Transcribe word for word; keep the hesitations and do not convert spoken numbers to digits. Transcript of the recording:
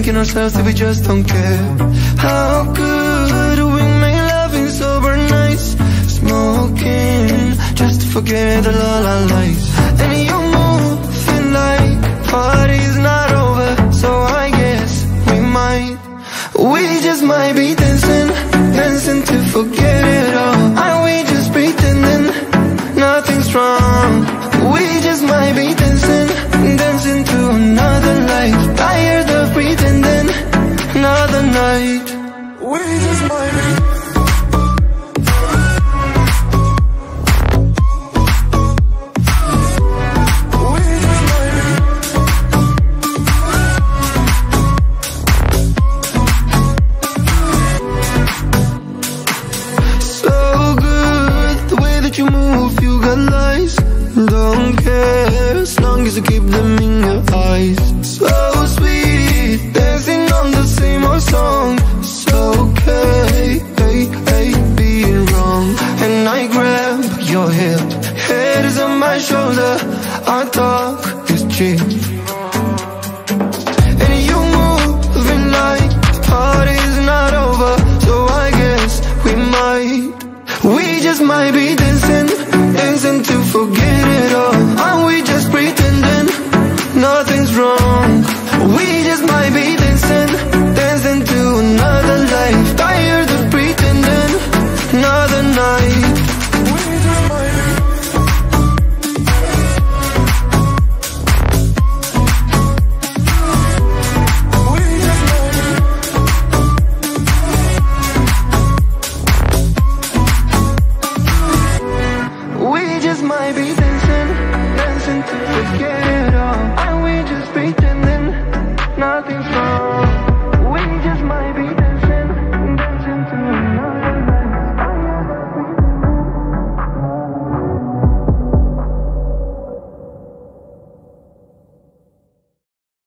thinking ourselves that we just don't care. How could we make loving sober nights, smoking just to forget the all our lies. And you're moving like party's not over, so I guess we might, we just might be dancing, dancing to forget it all. Are we just pretending nothing's wrong? We just might be dancing, dancing to another life. Tired of pretending another night. We just might be. You move, you got lies. Don't care as long as you keep them in your eyes. So sweet, dancing on the same old song. It's okay, hey, hey, being wrong. And I grab your hip, head is on my shoulder. Our talk is cheap. And you moving like the party's not over, so I guess we might, we just might be dancing, dancing to forget it all. Are we just pretending nothing's wrong? We just might be